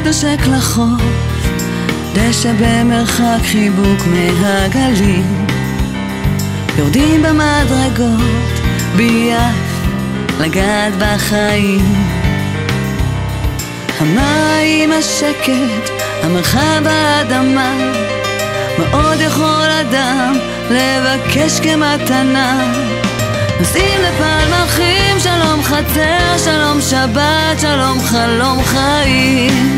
נושק לחוף, דשא במרחק חיבוק מהגלים, יורדים במדרגות, ביעף לגעת בחיים. המים, השקט, המרחב, האדמה, מאוד יכול אדם לבקש כמתנה. נוסעים לפלמחים, שלום חצר, שלום שבת, שלום חלום חיים.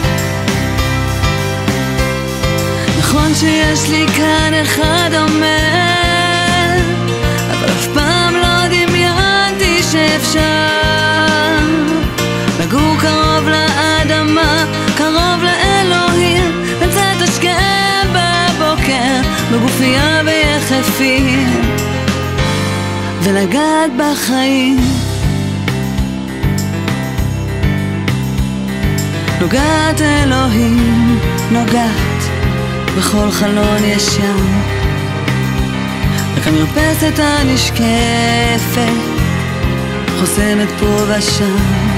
נכון שיש לי כאן אחד אומר, אבל אף פעם לא דמיינתי שאפשר לגור קרוב לאדמה, קרוב לאלוהים, לצאת השכם בבוקר בגופייה ביחפים ולגעת בחיים. נוגעת אלוהים, נוגעת בכל חלון ישן, רק המרפסת הנשקפת חוסמת פה ושם.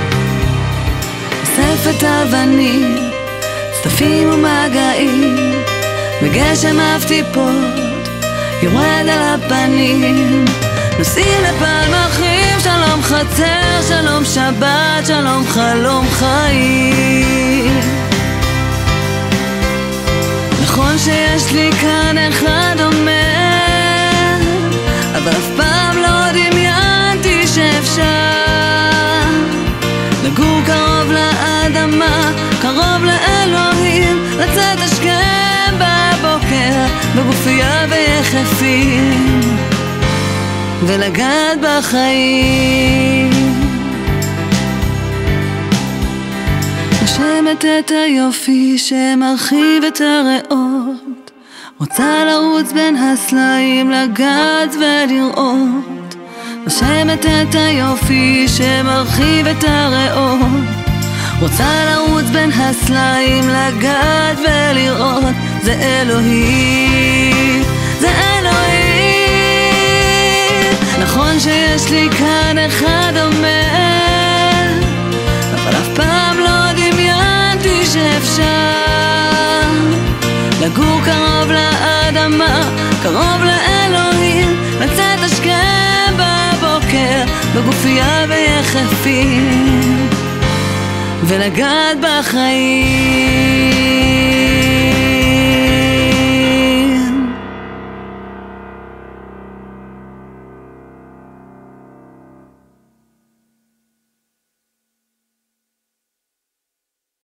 אוספת אבנים, צדפים ומגעים, בגשם אף טיפות יורד על הפנים. נוסעים לפלמחים, שלום חצר, שלום שבת, שלום חלום חיים. נכון שיש לי כאן אחד אומר, אבל אף פעם לא דמיינתי שאפשר לגור קרוב לאדמה, קרוב לאלוהים, לצאת השכם בבוקר בגופייה ביחפים ולגעת בחיים. נושמת את היופי שמרחיב את הריאות, רוצה לרוץ בין הסלעים, לגעת ולראות. נושמת את היופי שמרחיב את הריאות, רוצה לרוץ בין הסלעים, לגעת ולראות. זה אלוהים, זה אלוהים. נכון שיש לי כאן אחד אומר, אבל אף פעם לא דמיינתי שאפשר לגור קרוב לאדמה, קרוב לאלוהים, לצאת השכם בבוקר בגופייה ביחפים ולגעת בחיים.